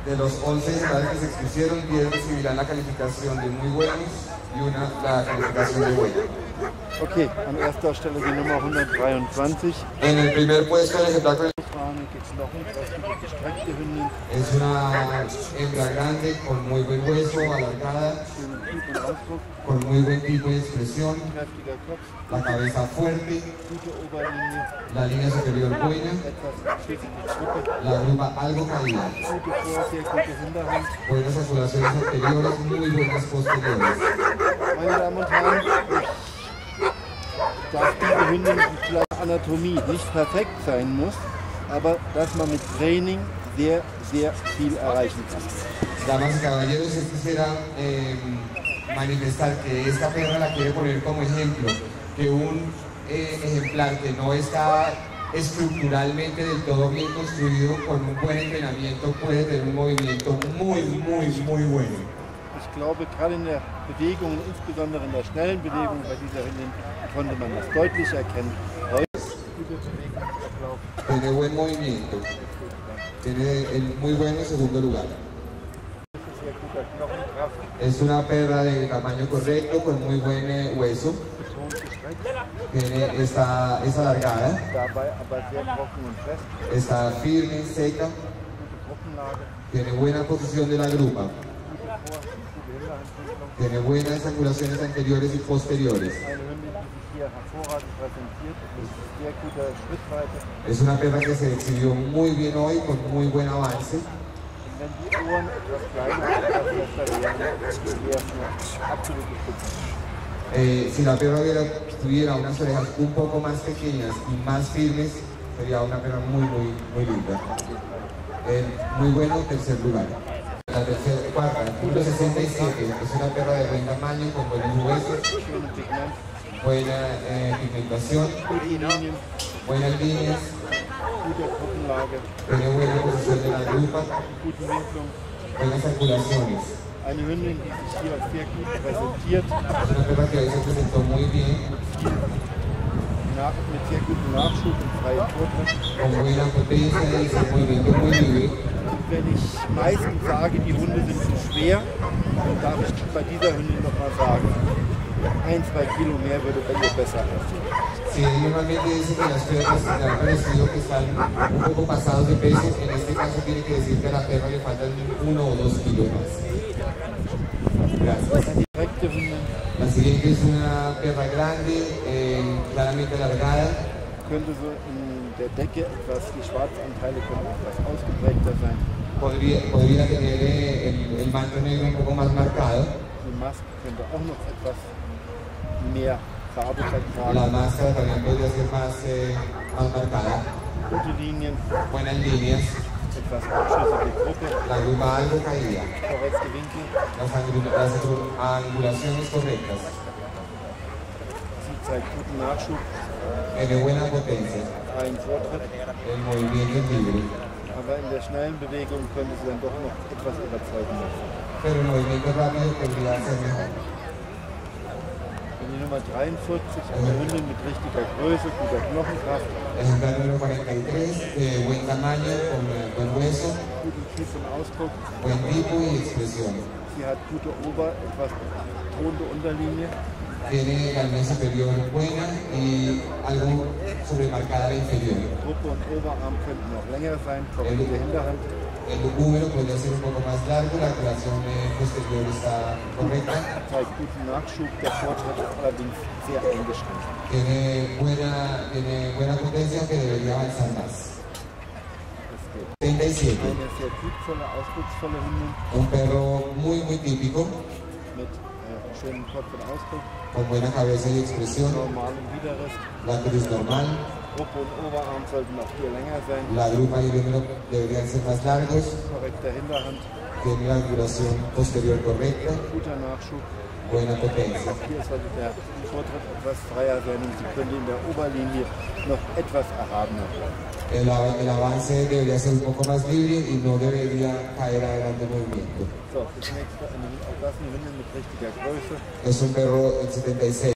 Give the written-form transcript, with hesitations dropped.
De los 11 ejemplares que se expusieron, 10 recibirán la calificación de muy buenos y la calificación de buena. Okay, an erster Stelle die Nummer 123. En el primer puesto el ejemplar con Gestreckte Hündin. es una hembra grande con muy buen hueso, alargada, con muy buen tipo de expresión, Kräftiger Kopf, la cabeza fuerte, gute Oberlinie, la línea superior buena, etwas schüssige Schritte, la grupa algo caída, gute Vorkehr, gute Hinterhand. buenas articulaciones anteriores, muy buenas posteriores. Meine Damen und Herren, ich darf diese Hündin vielleicht Anatomie nicht perfekt sein muss, aber dass man mit Training sehr, sehr viel erreichen kann. Damas y caballeros, yo quisiera manifestar que esta perra la quiere poner como ejemplo, que un ejemplar que no está estructuralmente del todo bien construido, con un buen entrenamiento puede tener un movimiento muy bueno. Ich glaube, gerade in der Bewegung, insbesondere in der schnellen Bewegung bei dieser Hündin, konnte man das deutlich erkennen. Tiene buen movimiento, tiene el muy bueno segundo lugar. Es una perra de tamaño correcto, con muy buen hueso. Es alargada, está firme, seca, tiene buena posición de la grupa, tiene buenas angulaciones anteriores y posteriores. Es una perra que se exhibió muy bien hoy, con muy buen avance. Si la perra tuviera unas orejas un poco más pequeñas y más firmes, sería una perra muy linda. Muy bueno, tercer lugar. La cuarta, 1.67, es una perra de buen tamaño, con buenos huesos, buena pigmentación, buenas líneas, tiene buena posición de la grupa, buenas articulaciones. Eine Hündin, die sich hier sehr gut präsentiert. Es una perra que hoy se presentó muy bien. Mit sehr gutem Nachschub und freiem Vortritt. Con buena potencia y su movimiento muy libre. Wenn ich meistens sage, die Hunde sind zu schwer, dann darf ich bei dieser Hündin noch mal sagen, 1-2 Kilo mehr würde bei ihr besser aussehen. Si normalmente dice que las perras le han parecido que están un poco pasados de peso, en este caso tiene que decir que a la perra le faltan 1 o 2 kilos más. Gracias. La siguiente es una perra grande, claramente alargada. Könnte so in der Decke etwas, die Schwarzanteile können etwas ausgeprägter sein. Podría tener el manto negro un poco más marcado. Die Maske könnte auch noch etwas mehr Farbe vertragen. La máscara también podría ser más marcada. Gute Linien. Buenas líneas. Etwas abschüssige Gruppe. La grupa algo caída. Korrekte Winkel. Las angulaciones correctas. Sie zeigt guten Nachschub. Tiene buena potencia. Freien Vortritt. El movimiento es libre. Aber in der schnellen Bewegung könnte sie dann doch noch etwas überzeugen lassen. Pero el movimiento rápido podría ser mejor. Die Nummer 43, eine Hündin mit richtiger Größe, guter Knochenkraft. Ejemplar número 43, de buen tamaño, con buen hueso, Guten Typ und Ausdruck. buen tipo y expresión. Sie hat gute etwas betonte Unterlinie. Tiene la línea superior buena y algo sobremarcada la inferior. Gruppe und Oberarm könnten noch länger sein, korrekte Hinterhand. El húmero podría ser un poco más largo, la articulación posterior está correcta. Zeigt guten Nachschub, der Vortritt ist allerdings sehr eingeschränkt. Tiene buena potencia, aunque debería avanzar más. 37. Eine sehr typvolle, ausdrucksvolle Hündin. Un perro muy típico, Mit schönem Kopf und Ausdruck. con buena cabeza y expresión. Normalem Widerrist. La cruz normal. Gruppe und Oberarm sollten auch hier länger sein. La grupa y el húmero deberían ser más largos. Korrekter Hinterhand. Tiene la angulación posterior correcta. Guter Nachschub. Buena potencia. Hier sollte der Vortritt etwas freier sein und sie könnte in der Oberlinie noch etwas erhabener bleiben. El avance debería ser un poco más libre y no debería caer adelante el movimiento. So, das nächste, auch das eine Hündin mit richtiger Größe. Es un perro en 76.